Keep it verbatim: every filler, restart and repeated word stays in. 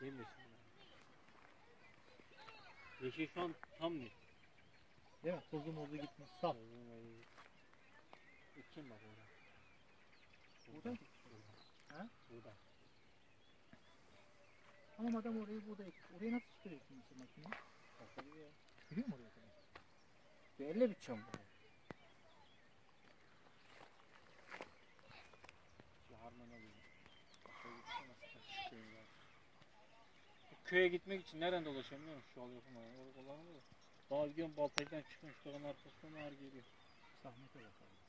Değil mi şimdi? Yeşil şu an tam net. Değil mi? Tozu mozu gitmiş. Saf. İçim bak orada. Burada? Ha? Burada. Ama adam orayı burada ekti. Oraya nasıl çıkarıyorsun mesela makineyi? Bakabiliyor. Çıkıyor mu oraya kadar? Belli bir çam bu. Şu harmana bir. Köye gitmek için nereden dolaşıyorum biliyor musun? Şu al yapım ayağını. Orada kullanılıyor. Daha gidiyorum Baltacı'dan çıkıyorum. Şu dağın arkasından ağır geliyor. Zahmete bakalım.